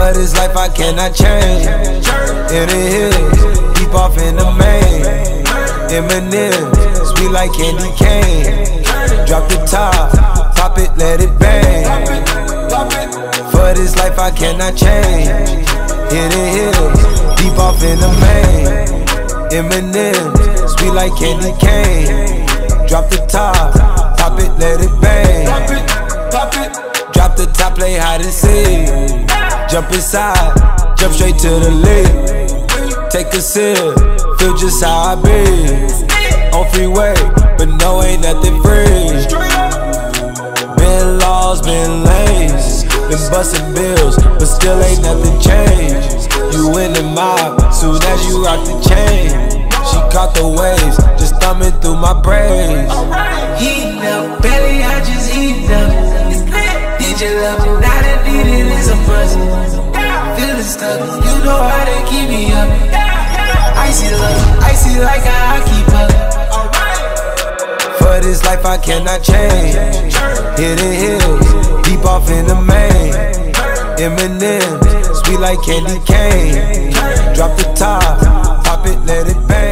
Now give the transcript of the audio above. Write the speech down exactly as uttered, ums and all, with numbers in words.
For this life I cannot change. In the hills, deep off in the main. Eminem, sweet like candy cane. Drop the top, pop it, let it bang. For this life I cannot change. In the hills, deep off in the main. Eminem, sweet like candy cane. Drop the top, pop it, let it bang. Drop the top, play hide and seek. Jump inside, jump straight to the lip. Take a sip, feel just how I be. On freeway, but no, ain't nothing free. Been lost, been lanes, been busting bills, but still ain't nothing changed. You in the mob, soon as you rock the chain. She caught the waves, just thumbing through my brains. Heating up, belly, I just heating up. Need your love, now that need it is a must. Feeling stuck, you know how to keep me up. Icy love, icy like how I keep up. For this life I cannot change. Hidden hills, deep off in the main. Eminem, sweet like candy cane. Drop the top, pop it, let it bang.